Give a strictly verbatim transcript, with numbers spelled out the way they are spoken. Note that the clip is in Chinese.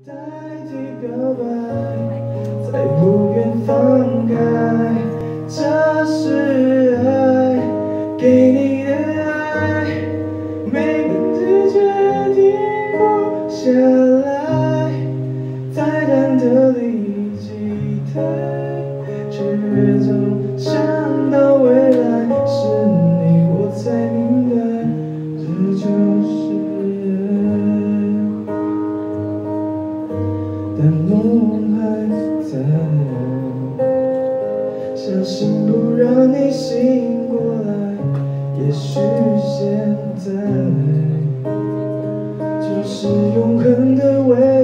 代替表白，再不愿放开，这是爱，给你的爱，没凭直觉停不下来，再淡的离几台，却总想到未来，是你我才明白，这就是爱。 但梦还在，相信不让你醒过来。也许现在就是永恒的未来。